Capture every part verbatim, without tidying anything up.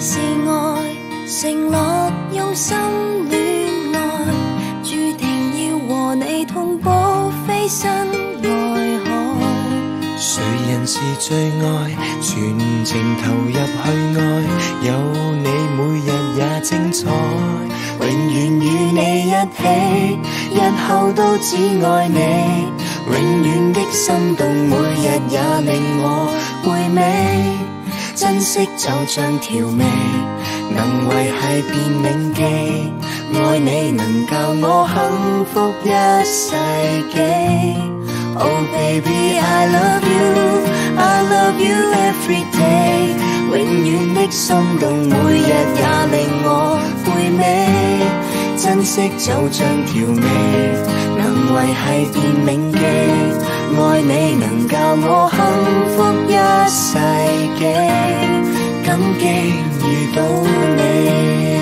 是愛，承諾用心戀愛，注定要和你同步飛身愛海。 誰人是最愛，全情投入去愛，有你每日也精彩，永遠與你一起，日後都只愛你，永遠的心動每日也令我回味，珍惜就像調味，能維繫便銘記，愛你能教我幸福一世紀。Oh baby, I love you, I love you every day， 永遠的心動每日也令我回味，珍惜就像調味，能維繫便銘記，愛你能教我幸福一世紀，感激遇到你。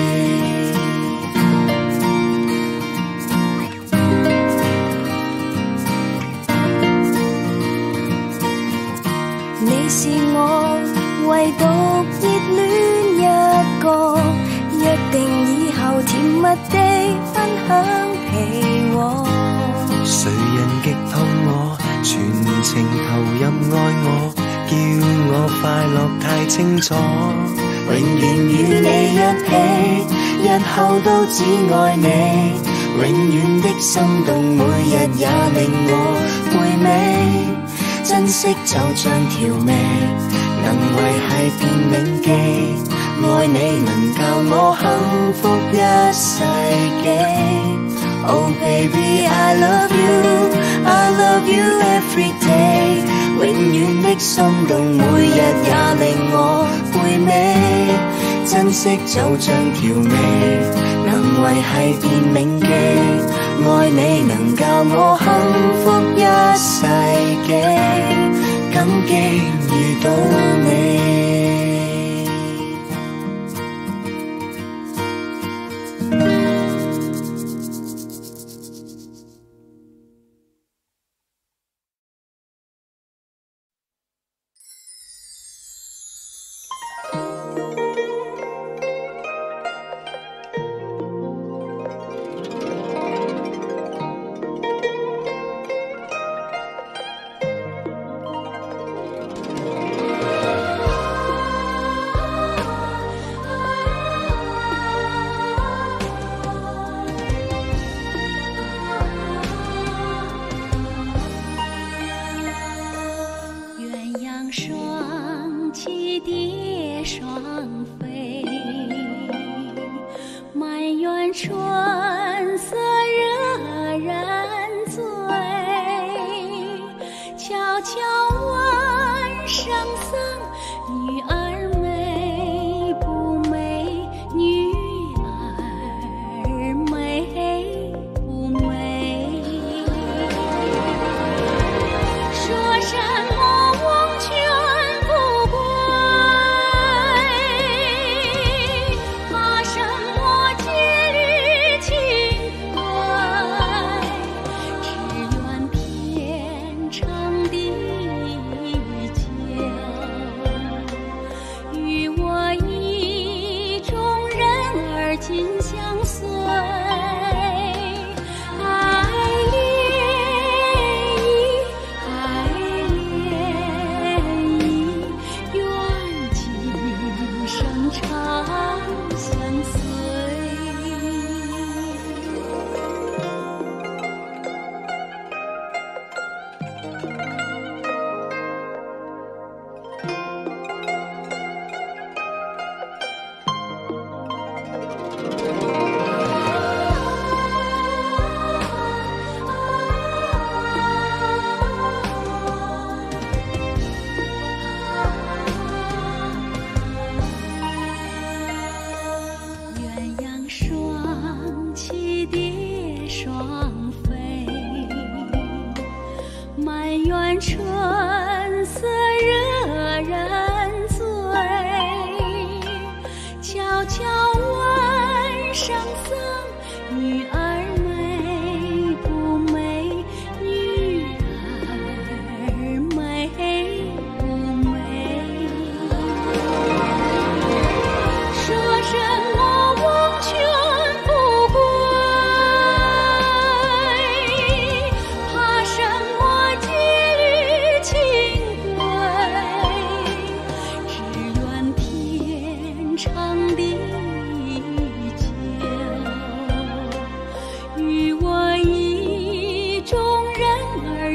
你是我唯獨熱戀一個，約定以後甜蜜地分享被窩。 誰人極痛我，全情投入愛我，叫我快樂太清楚，永遠與你一起，日後都只愛你，永遠的心動每日也令我回味，珍惜就像調味，能維繫便銘記，愛你能教我幸福一世紀。Oh baby, I love you, I love you every day， 永遠的心動每日也令我回味，珍惜就像調味，能維繫便銘記，愛你能教我幸福一世紀，感激遇到你。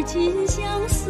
今相随。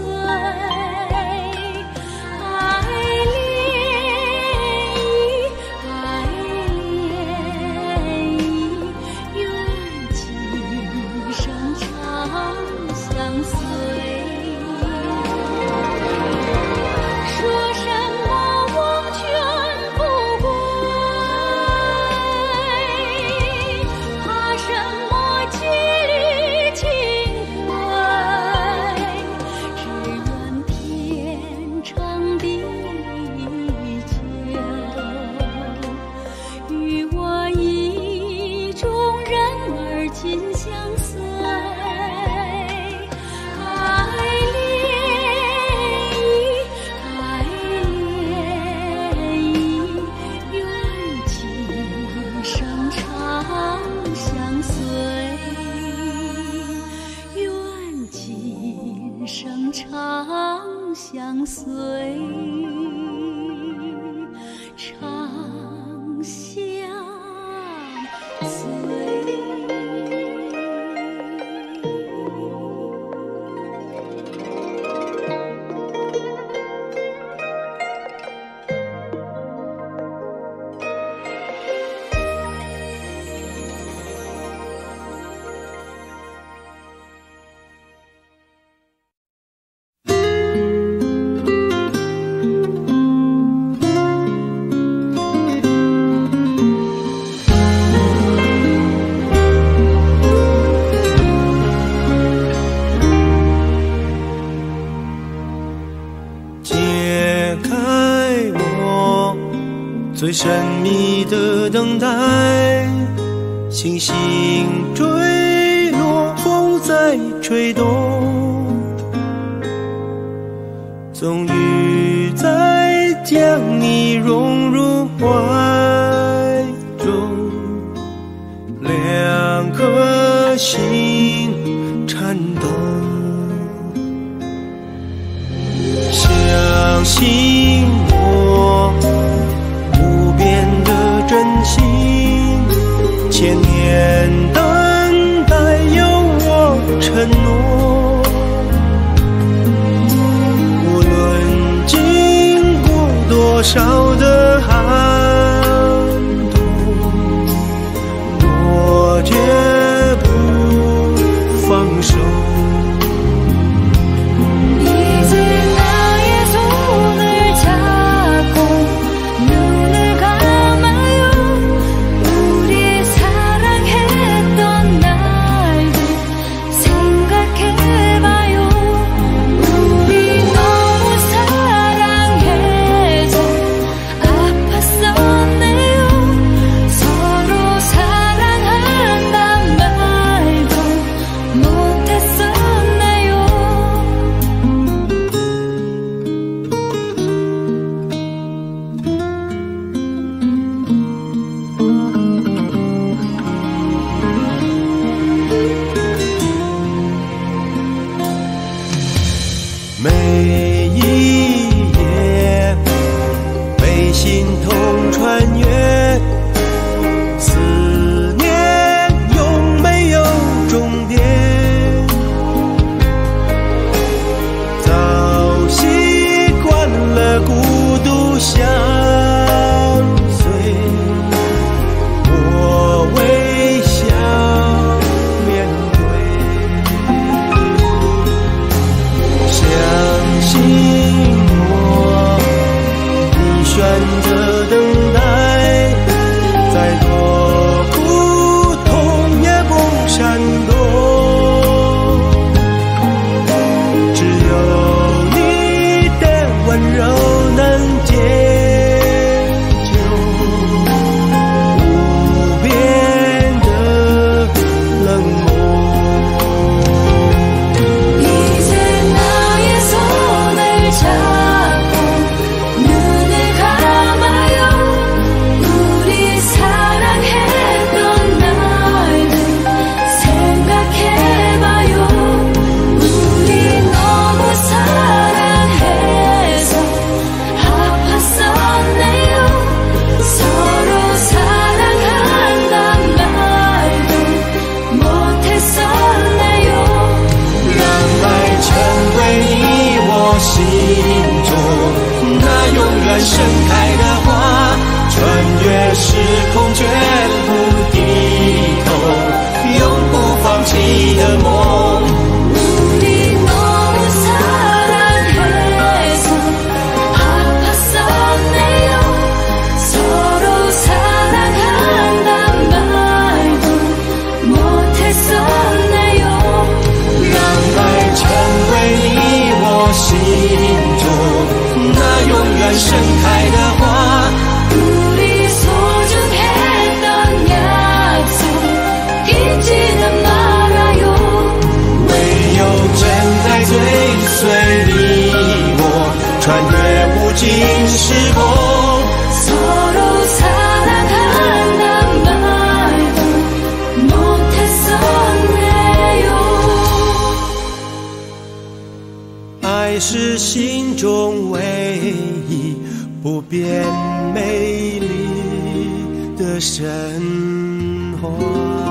最神秘的等待，星星坠落，风在吹动，终于在将你融入怀中，两颗心颤抖，相信我真心，千年等待有我承诺，无论经过多少的寒冬，我绝不放手。每一夜被心痛穿越，思念永没有终点，早习惯了孤独相随，我微笑面对，相信我，你选择等待， 心中那永远盛开的花，穿越时空绝不低头，永不放弃的梦。 우리 너무 사랑해서 아팠었네요. 서로 사랑한단 말도 못했었네요. 让爱成为你我心中那永远盛开的花， 우리 소중했던 약속 잊지는 말아요. 唯有真爱追随你我，穿越无尽时空。 서로 사랑한단 말도 못했었네요. 爱是心中唯一不变美丽的神话。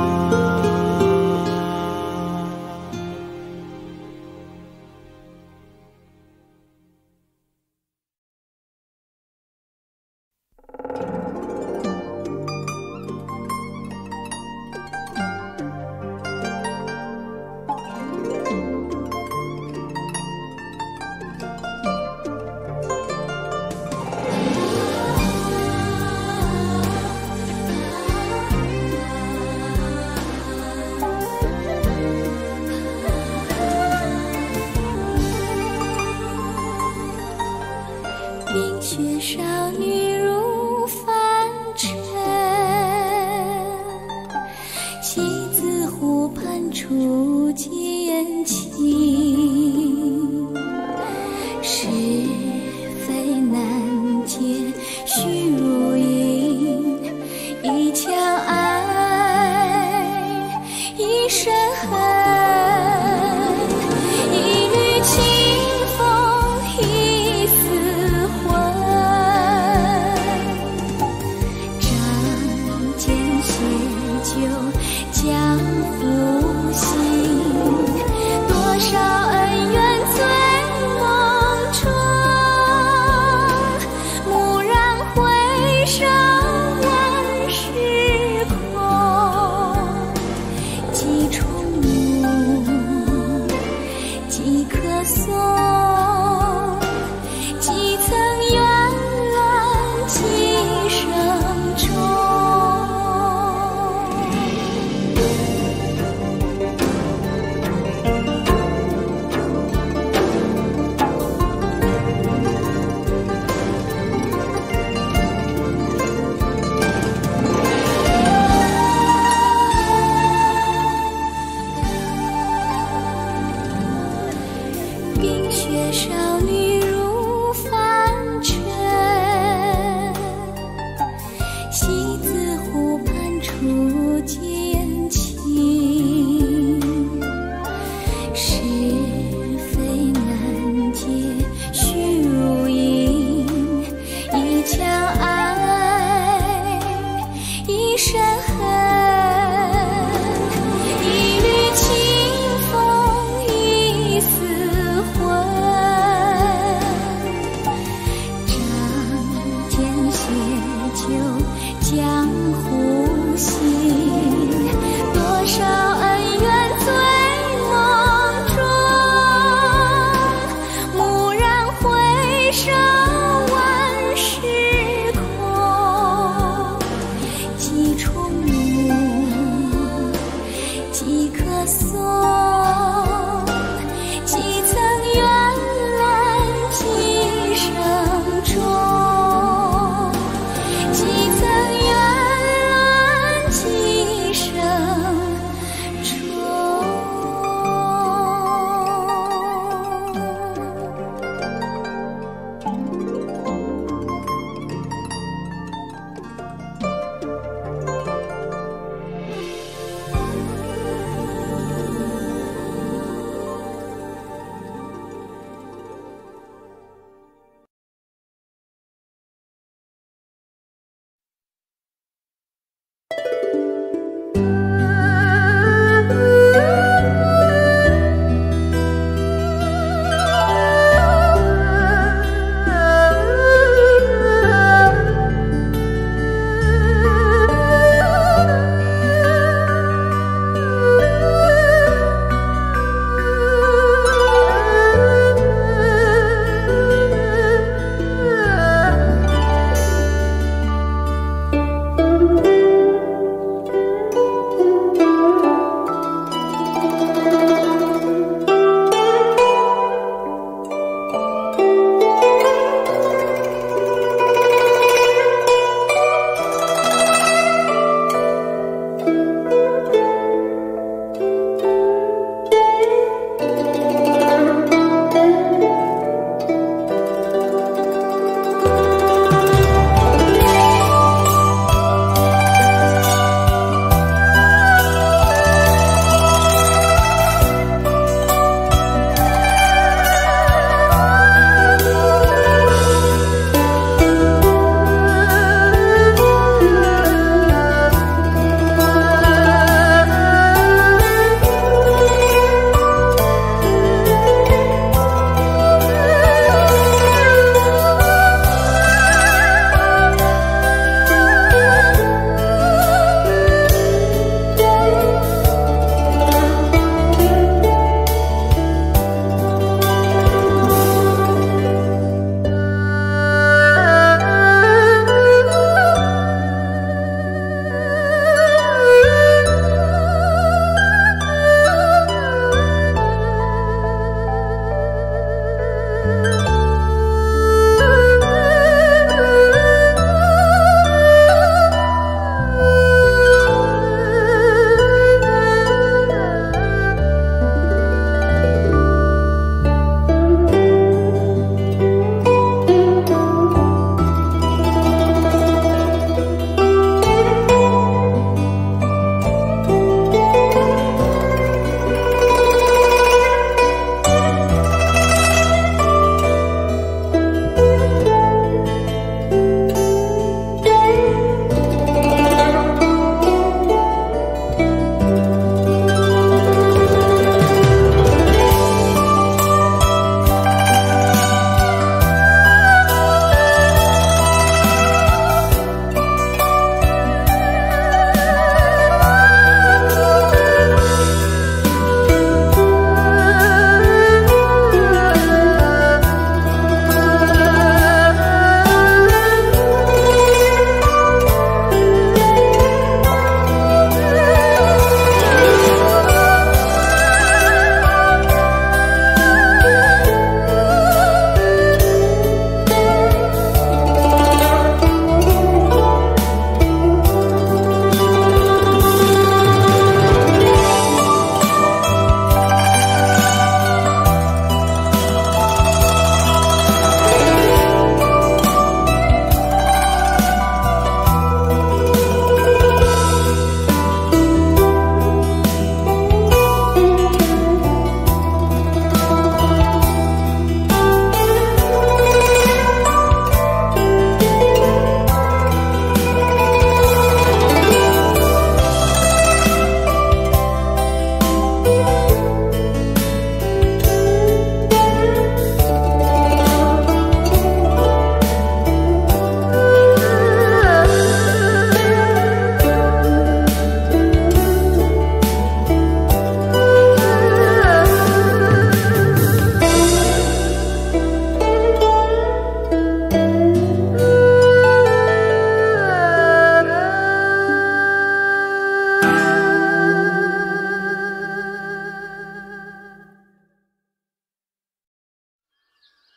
冰雪少女入凡尘，西子湖畔初见情，是非难解虚如影，一腔爱一身恨。 江湖行，多少恩怨醉梦中，蓦然回首，万事空。几重幕，几棵松，几层缘峦，几声钟。 冰雪少女入凡尘，西子湖畔初见情，是非难解虚如影，一腔爱一身恨。 一缕清风，一丝魂，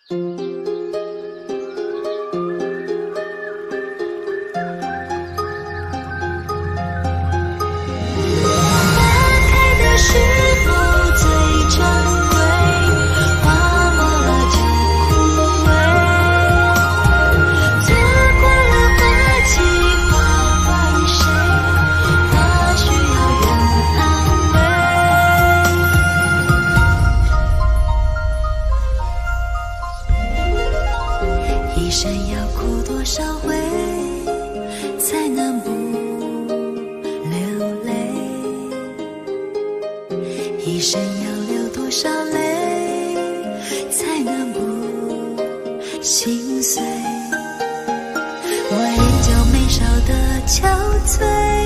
一生要哭多少回，才能不流泪？一生要流多少泪，才能不心碎？我眼角眉梢的憔悴，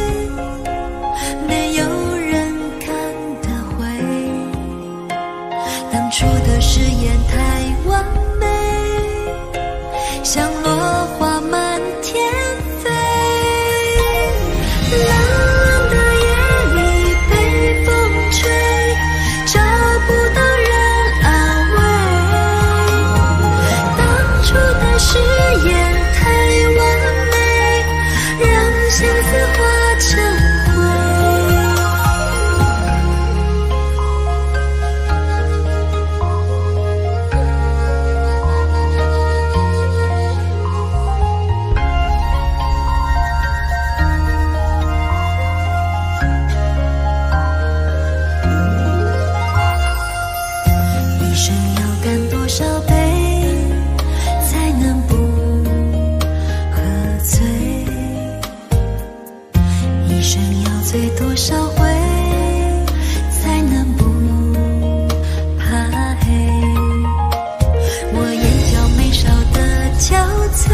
没有人看得回。当初的誓言太完美，像落花满天飞，冷冷的夜里被风吹，找不到人安慰。当初的誓言太完美，让相思化成醉多少回，才能不怕黑？我眼角眉梢的憔悴，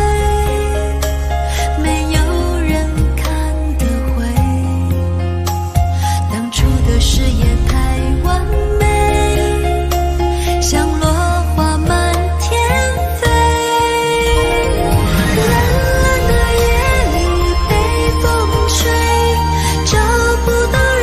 没有人看得回。当初的誓言太完美，像落花满天飞。冷冷的夜里被风吹，找不到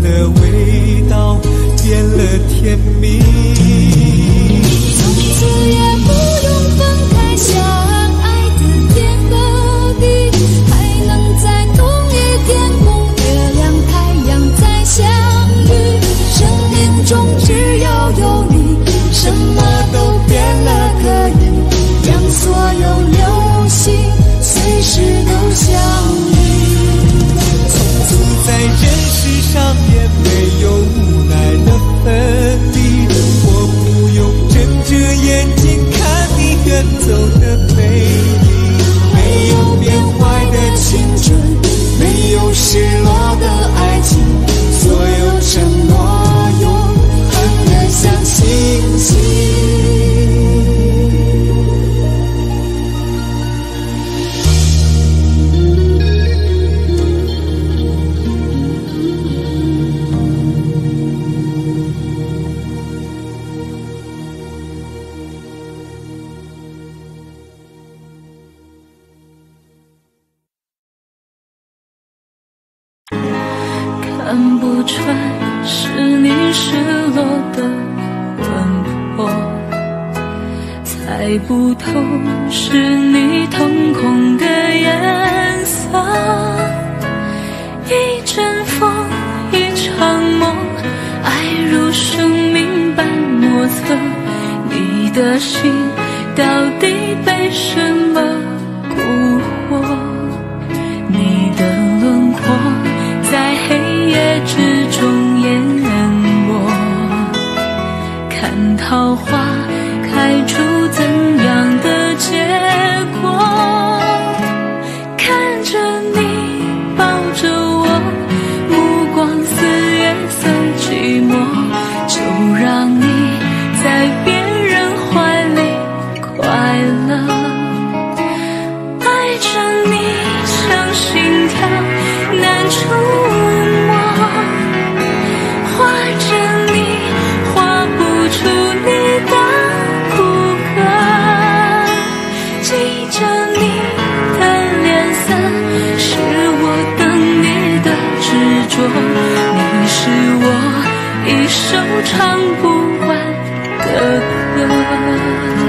的味道变了甜蜜。 从此也不用分开，相爱的天和地，还能在同一天空，月亮太阳再相遇。生命中只要有你，什么都变了，可以让所有流星随时都相遇。 从此在人世上也没有无奈的分离，我不用睁着眼睛看你远走的背影。没有变坏的青春，没有失落的爱情，所有承诺永恒的像星星。 看不穿是你失落的魂魄，猜不透是你瞳孔的颜色。一阵风，一场梦，爱如生命般莫测。你的心到底被什么蛊惑？你的轮廓在黑夜之中淹没，看桃花开出怎样的结果？看着你抱着我，目光似月色寂寞，就让你在别人怀里快乐。爱着你像心跳难触摸，画着你画不出你的骨骼，记着你的脸色，是我等你的执着。你是我一首唱不完的歌。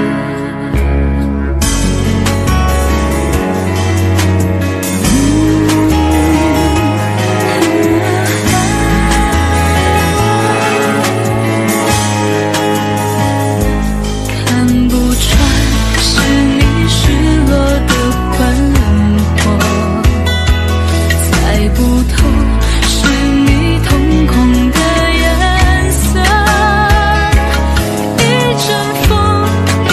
一阵风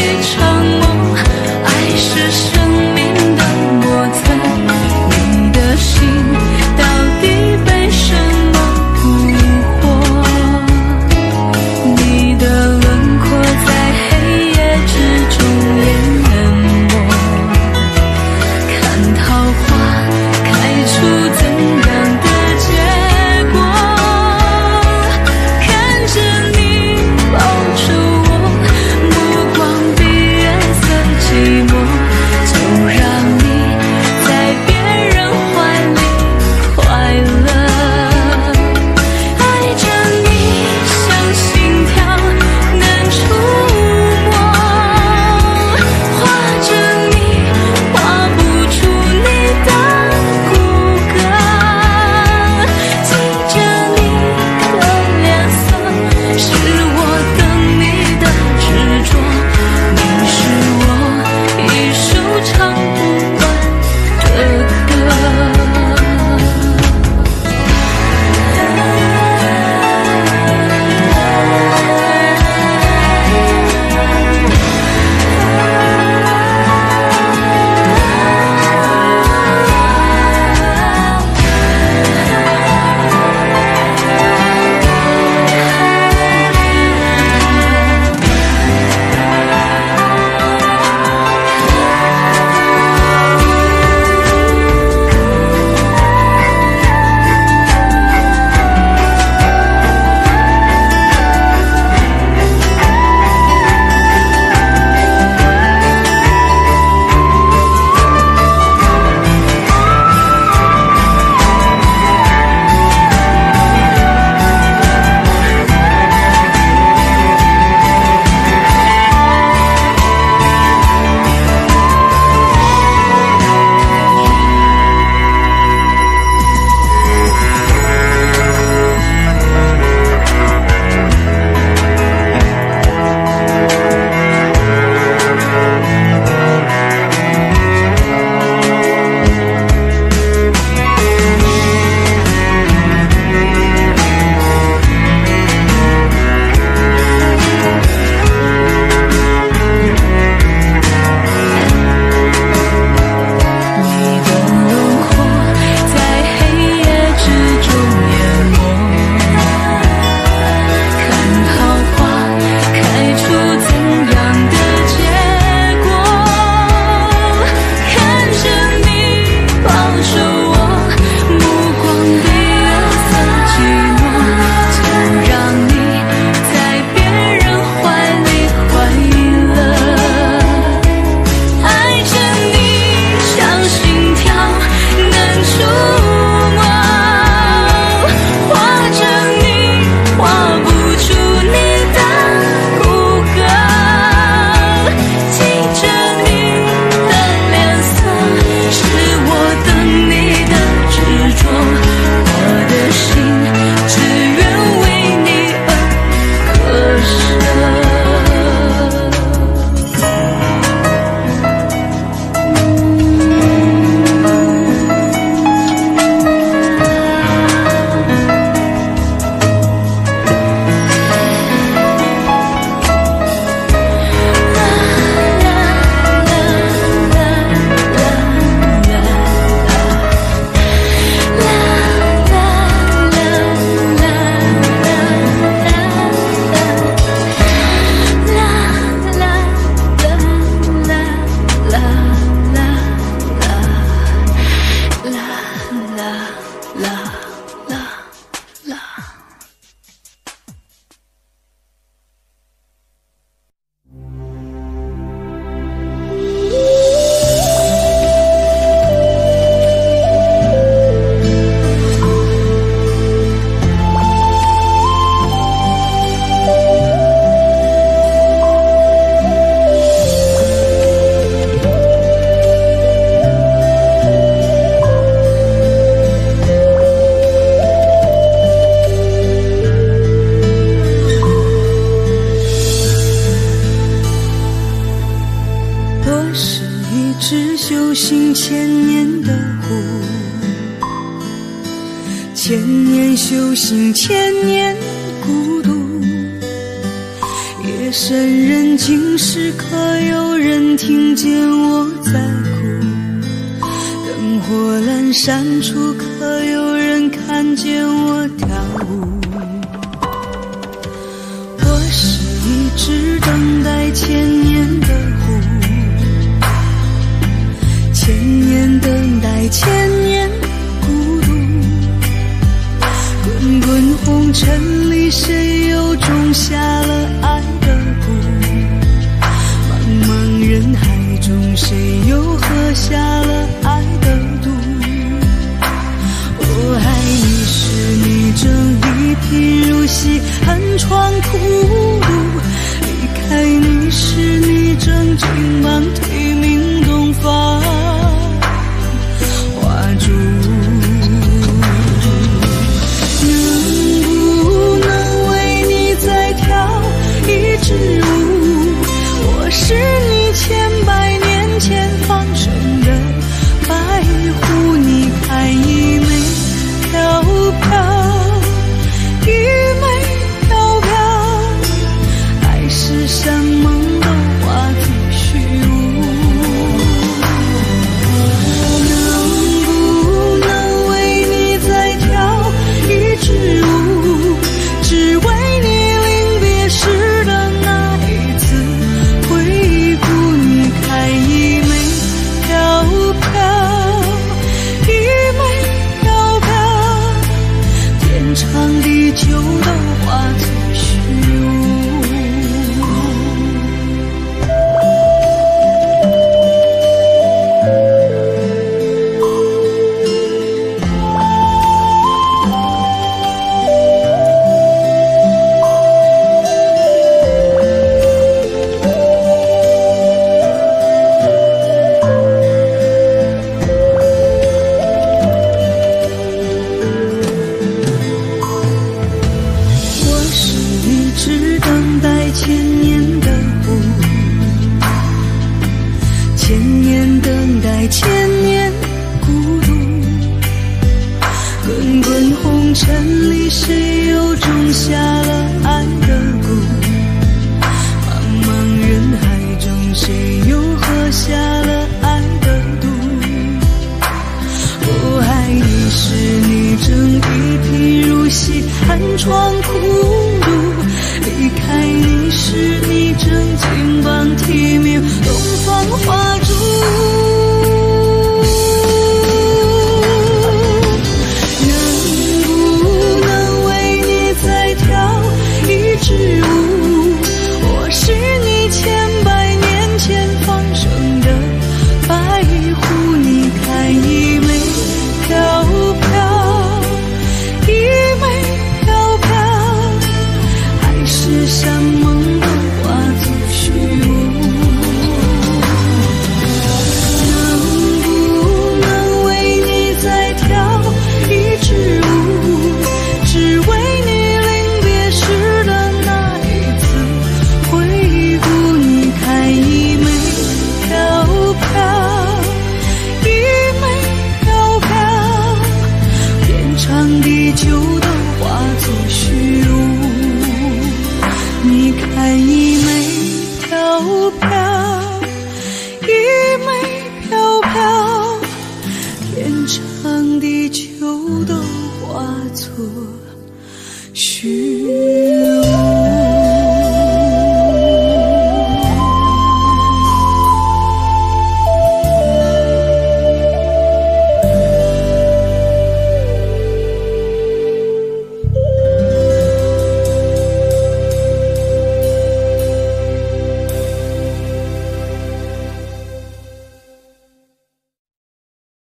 我是一只修行千年的狐，千年修行千年孤独，夜深人静时可有人听见我在哭，灯火阑珊处可有人看见我跳舞。我是一只等待千年的狐，千年等待千年孤独，滚滚红尘里谁又种下了爱的蛊，茫茫人海中谁又喝下了爱的毒。我爱你时你正一贫如洗，寒窗苦读，离开你时你正金榜题名东方花烛。能不能为你再跳一支舞，我是你千百年前放生的白狐，你看一枚飘飘，一枚飘飘，爱是山盟都化作虚无。能不能为你再跳一支舞，只为你临别时的那一次回顾，你看一枚飘飘，一枚飘飘，天长地久都化作虚无。我是一只等待千年的狐，千年等待千年孤独，滚滚红尘里谁又种下了爱的蛊，茫茫人海中谁又喝下了爱的毒。我爱你时你正一贫如洗，寒窗苦读，离开你时你正金榜题名东方花烛。能不能为你再跳一支舞，我是你千百年前放生的白狐，你看一枚飘飘，一枚飘飘，爱是山盟都化作虚无。能不能为你再跳一支舞，只为你临别时的那一次回顾，你看一枚飘飘，一枚飘飘，天长地久都化作虚无。你看一枚飘飘，一枚飘飘，天长地久都化作虚无。